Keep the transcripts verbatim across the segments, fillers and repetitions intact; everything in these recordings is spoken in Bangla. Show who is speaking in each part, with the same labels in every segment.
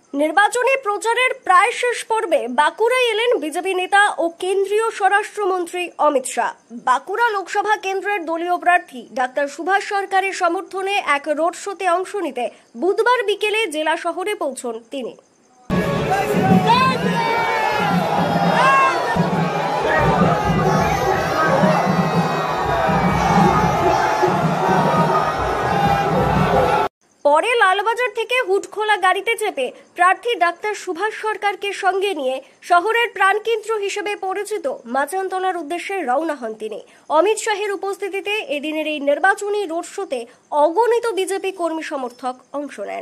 Speaker 1: নির্বাচনী প্রচারের প্রায় শেষ পর্বে বাঁকুড়ায় এলেন বিজেপি নেতা ও কেন্দ্রীয় স্বরাষ্ট্রমন্ত্রী অমিত শাহ। বাঁকুড়া লোকসভা কেন্দ্রের দলীয় প্রার্থী ডাক্তার সুভাষ সরকারের সমর্থনে এক রোড শোতে অংশ নিতে বুধবার বিকেলে জেলা শহরে পৌঁছন তিনি। পরে লালবাজার থেকে হুডখোলা গাড়িতে চেপে প্রার্থী ডাক্তার সুভাষ সরকারকে সঙ্গে নিয়ে শহরের প্রাণকেন্দ্র হিসেবে পরিচিত মাচানতলার উদ্দেশ্যে রওনা হন তিনি। অমিত শাহের উপস্থিতিতে এদিনের এই নির্বাচনী রোড শোতে অগণিত বিজেপি কর্মী সমর্থক অংশ নেন।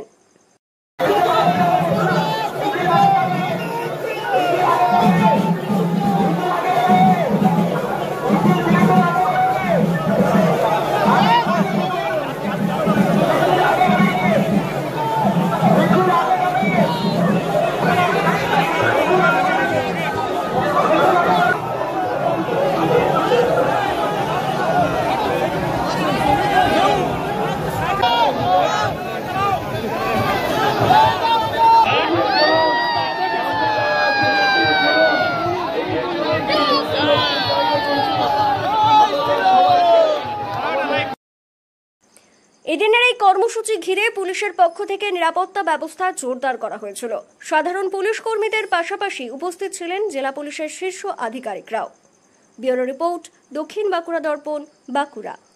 Speaker 1: এদিনের এই কর্মসূচি ঘিরে পুলিশের পক্ষ থেকে নিরাপত্তা ব্যবস্থা জোরদার করা হয়েছিল। সাধারণ পুলিশ কর্মীদের পাশাপাশি উপস্থিত ছিলেন জেলা পুলিশের শীর্ষ আধিকারিকরাও। ব্যুরো রিপোর্ট, দক্ষিণ বাঁকুড়া দর্পণ, বাঁকুড়া।